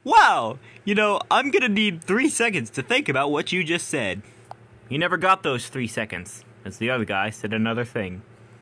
Wow! You know, I'm gonna need 3 seconds to think about what you just said. You never got those 3 seconds, as the other guy said another thing.